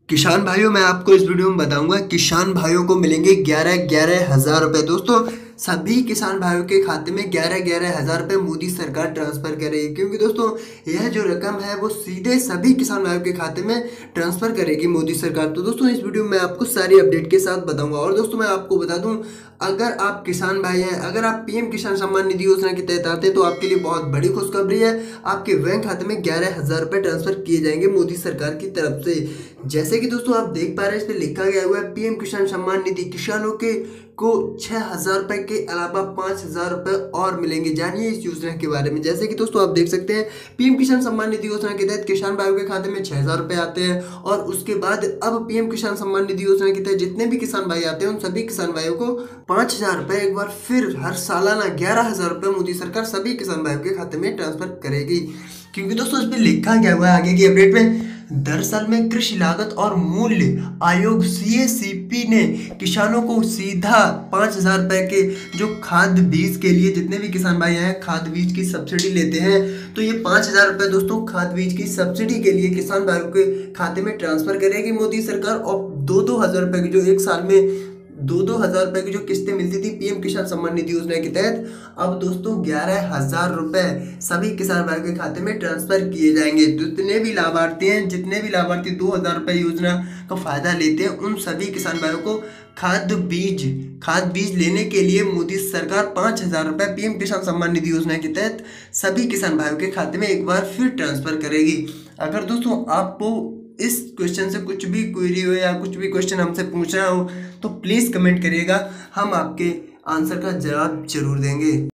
किसान भाइयों, मैं आपको इस वीडियो में बताऊंगा किसान भाइयों को मिलेंगे 11,11,000 रुपए। दोस्तों, सभी किसान भाइयों के खाते में 11,11,000 रुपए मोदी सरकार ट्रांसफर करेगी, क्योंकि दोस्तों यह जो रकम है वो सीधे सभी किसान भाइयों के खाते में ट्रांसफर करेगी मोदी सरकार। तो दोस्तों इस वीडियो में मैं आपको सारी अपडेट के साथ बताऊंगा। और दोस्तों मैं आपको बता दूं, अगर आप किसान भाई हैं, अगर आप पीएम किसान सम्मान निधि योजना के तहत आते हैं तो आपके लिए बहुत बड़ी खुशखबरी है। आपके बैंक खाते में 11,000 रुपए ट्रांसफर किए जाएंगे मोदी सरकार की तरफ से। जैसे कि दोस्तों आप देख पा रहे हैं, इस पे लिखा गया हुआ है पीएम किसान सम्मान निधि किसानों के को 6,000 रुपए के अलावा 5,000 रुपए और मिलेंगे। जानिए इस योजना के बारे में। जैसे कि दोस्तों आप देख सकते हैं, पीएम किसान सम्मान निधि योजना के तहत किसान भाइयों के खाते में 6,000 रुपए आते हैं, और उसके बाद अब पीएम किसान सम्मान निधि योजना के तहत जितने भी किसान भाई आते हैं उन सभी किसान भाइयों को 5,000 रुपए एक बार फिर हर सालाना 11,000 रुपए मोदी सरकार सभी किसान भाइयों के खाते में ट्रांसफर करेगी। क्योंकि दोस्तों इस पे लिखा गया हुआ है आगे की अपडेट में, दरअसल में कृषि लागत और मूल्य आयोग CACP ने किसानों को सीधा 5,000 रुपए के जो खाद बीज के लिए जितने भी किसान भाई हैं खाद बीज की सब्सिडी लेते हैं, तो ये 5,000 रुपए दोस्तों खाद बीज की सब्सिडी के लिए किसान भाइयों के खाते में ट्रांसफर करेगी मोदी सरकार। और 2-2 हज़ार रुपए की जो एक साल में 2-2 हज़ार रुपए की जो किस्तें मिलती थी पीएम किसान सम्मान निधि योजना के तहत, अब दोस्तों 11,000 रुपए सभी किसान भाइयों के खाते में ट्रांसफर किए जाएंगे। जितने भी लाभार्थी 2,000 रुपए योजना का फायदा लेते हैं, उन सभी किसान भाइयों को खाद बीज लेने के लिए मोदी सरकार 5,000 रुपए पीएम किसान सम्मान निधि योजना के तहत सभी किसान भाइयों के खाते में एक बार फिर ट्रांसफर करेगी। अगर दोस्तों आपको इस क्वेश्चन से कुछ भी क्वेरी हो या कुछ भी क्वेश्चन हमसे पूछना हो तो प्लीज़ कमेंट करिएगा, हम आपके आंसर का जवाब जरूर देंगे।